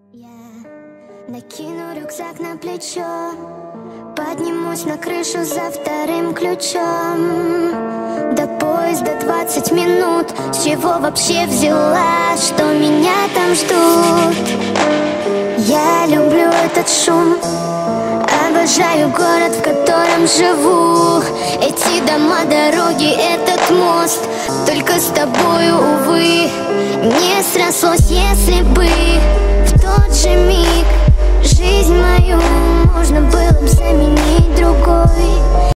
Я накину рюкзак на плечо, поднимусь на крышу за вторым ключом. До поезда 20 минут. С чего вообще взяла, что меня там ждут? Я люблю этот шум, обожаю город, в котором живу. Эти дома, дороги, этот мост. Только с тобою, увы, не срослось, если бы в тот же миг жизнь мою можно было бы заменить другой.